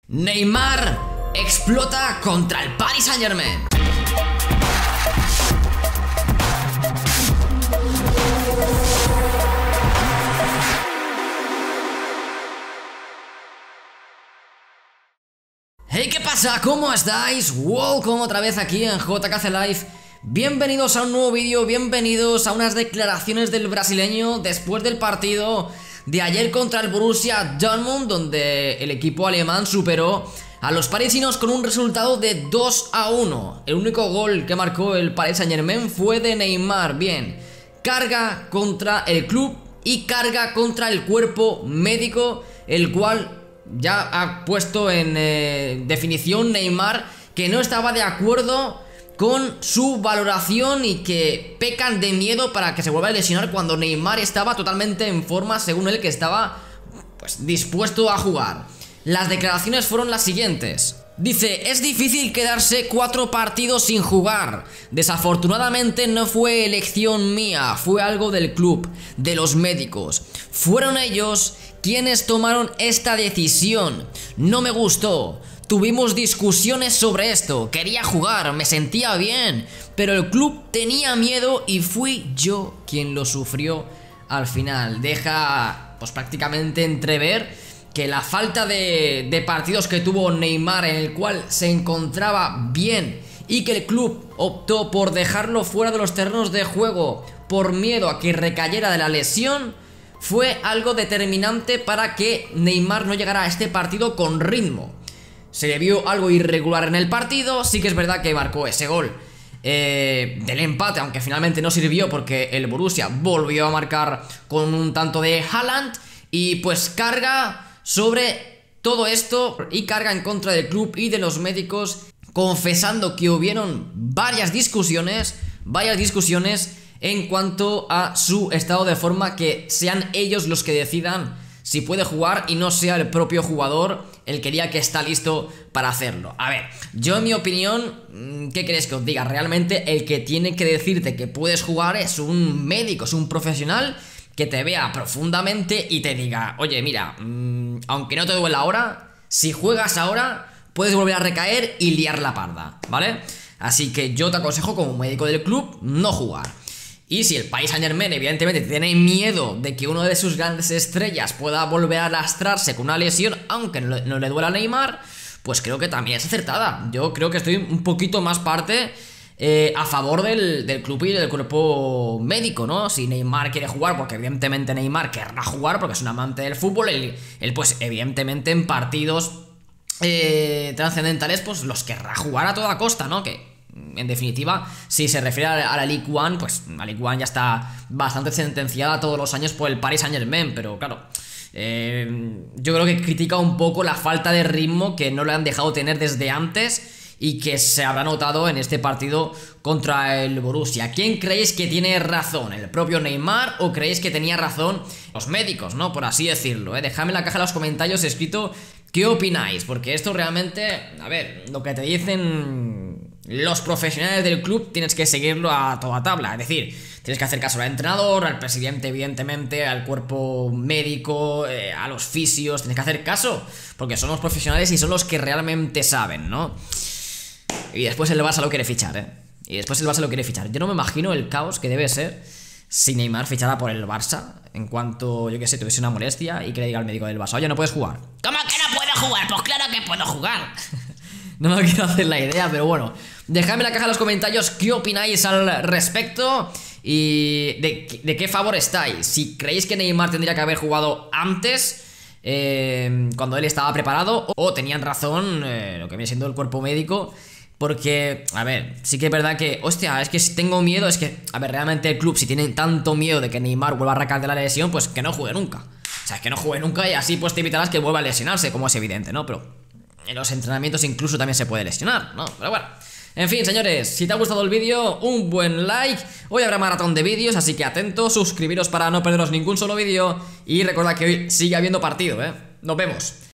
Neymar explota contra el Paris Saint-Germain. Hey, ¿qué pasa? ¿Cómo estáis? Welcome otra vez aquí en JKC Live. Bienvenidos a un nuevo vídeo, bienvenidos a unas declaraciones del brasileño después del partido de ayer contra el Borussia Dortmund, donde el equipo alemán superó a los parisinos con un resultado de 2-1. El único gol que marcó el Paris Saint-Germain fue de Neymar. Bien, carga contra el club y carga contra el cuerpo médico, el cual ya ha puesto en definición Neymar que no estaba de acuerdo con su valoración y que pecan de miedo para que se vuelva a lesionar cuando Neymar estaba totalmente en forma, según él, que estaba pues dispuesto a jugar. Las declaraciones fueron las siguientes. Dice: es difícil quedarse 4 partidos sin jugar. Desafortunadamente no fue elección mía, fue algo del club, de los médicos. Fueron ellos quienes tomaron esta decisión. No me gustó. Tuvimos discusiones sobre esto. Quería jugar, me sentía bien, pero el club tenía miedo y fui yo quien lo sufrió al final. Deja pues prácticamente entrever que la falta de partidos que tuvo Neymar, en el cual se encontraba bien, y que el club optó por dejarlo fuera de los terrenos de juego por miedo a que recayera de la lesión, fue algo determinante para que Neymar no llegara a este partido con ritmo. Se le vio algo irregular en el partido. Sí que es verdad que marcó ese gol del empate, aunque finalmente no sirvió porque el Borussia volvió a marcar con un tanto de Haaland. Y pues carga sobre todo esto y carga en contra del club y de los médicos, confesando que hubieron varias discusiones en cuanto a su estado de forma, que sean ellos los que decidan si puede jugar y no sea el propio jugador el que diga que está listo para hacerlo. A ver, yo en mi opinión, ¿qué queréis que os diga? Realmente el que tiene que decirte que puedes jugar es un médico, es un profesional que te vea profundamente y te diga: oye, mira, aunque no te duela ahora, si juegas ahora puedes volver a recaer y liar la parda, ¿vale? Así que yo te aconsejo, como médico del club, no jugar. Y si el Paris Saint-Germain evidentemente tiene miedo de que uno de sus grandes estrellas pueda volver a lastrarse con una lesión, aunque no le duela a Neymar, pues creo que también es acertada. Yo creo que estoy un poquito más parte a favor del club y del cuerpo médico, ¿no? Si Neymar quiere jugar, porque evidentemente Neymar querrá jugar porque es un amante del fútbol, él pues evidentemente en partidos trascendentales pues los querrá jugar a toda costa, ¿no? Que en definitiva, si se refiere a la Ligue 1, pues la Ligue 1 ya está bastante sentenciada todos los años por el Paris Saint-Germain, pero claro, yo creo que critica un poco la falta de ritmo que no le han dejado tener desde antes y que se habrá notado en este partido contra el Borussia. ¿Quién creéis que tiene razón? ¿El propio Neymar o creéis que tenía razón los médicos, ¿no? Por así decirlo, ¿eh? Dejadme en la caja de los comentarios escrito qué opináis, porque esto realmente, a ver, lo que te dicen los profesionales del club tienes que seguirlo a toda tabla. Es decir, tienes que hacer caso al entrenador, al presidente evidentemente, al cuerpo médico, a los fisios. Tienes que hacer caso, porque son los profesionales y son los que realmente saben, ¿no? Y después el Barça lo quiere fichar, ¿eh? Yo no me imagino el caos que debe ser si Neymar fichara por el Barça en cuanto, yo qué sé, tuviese una molestia y que le diga al médico del Barça: oye, no puedes jugar. ¿Cómo que no puedo jugar? Pues claro que puedo jugar. No me quiero hacer la idea, pero bueno, dejadme en la caja de los comentarios qué opináis al respecto y de qué favor estáis. Si creéis que Neymar tendría que haber jugado antes, cuando él estaba preparado, o tenían razón lo que viene siendo el cuerpo médico. Porque, a ver, sí que es verdad que, hostia, es que si tengo miedo, es que, a ver, realmente el club, si tiene tanto miedo de que Neymar vuelva a recaer de la lesión, pues que no juegue nunca. O sea, es que no juegue nunca y así pues te evitarás que vuelva a lesionarse, como es evidente, ¿no? Pero en los entrenamientos incluso también se puede lesionar, ¿no? Pero bueno, en fin, señores, si te ha gustado el vídeo, un buen like. Hoy habrá maratón de vídeos, así que atentos, suscribiros para no perderos ningún solo vídeo. Y recordad que hoy sigue habiendo partido, ¿eh? Nos vemos.